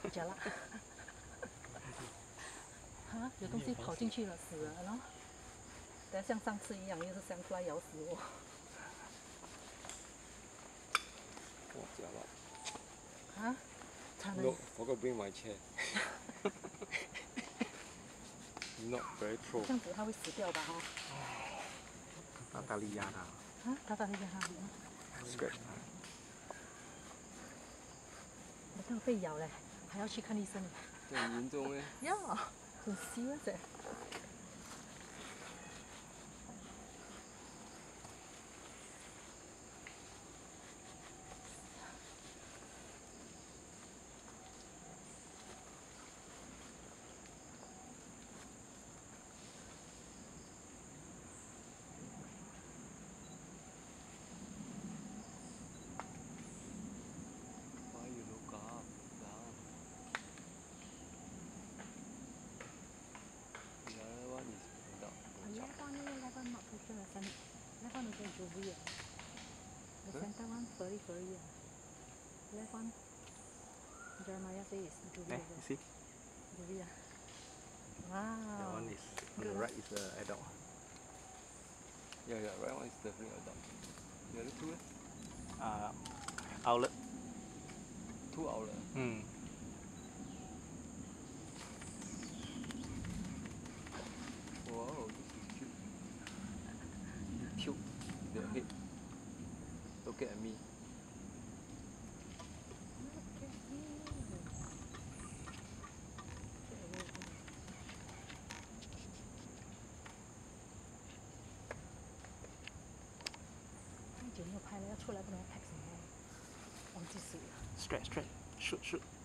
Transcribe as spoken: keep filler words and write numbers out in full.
加辣。啊，有东西跑进去了，死了，然后，等下像上次一样，又是香出来咬死我。 哇，加辣！ 啊，惨了。 No, forgot bring my chair. Not very pro. 这样子它会死掉吧？哈、 哦。娜塔莉亚他。 啊，打打那个哈。 Scratch. 我这样被咬嘞，还要去看医生。 这很严重哎。 呀，很 serious 哎。 Why you look up down? The other one is without no chop. Left one, left one not too sure. Left one also juvie. The center one furry furry. Left one, Jeremiah says it's juvie. Eh, you see? Juvie. Wow. That one is on the right is the adult. Yeah, yeah, right one is definitely adult. The other two, eh? Uh, outlet. Two outlet. Hmm. Wow, this is cute. He tilted the head. Look at me. Look at me. 太久没有拍了，要出来不能拍什么，忘记水了。 Stretch, stretch, shoot, shoot.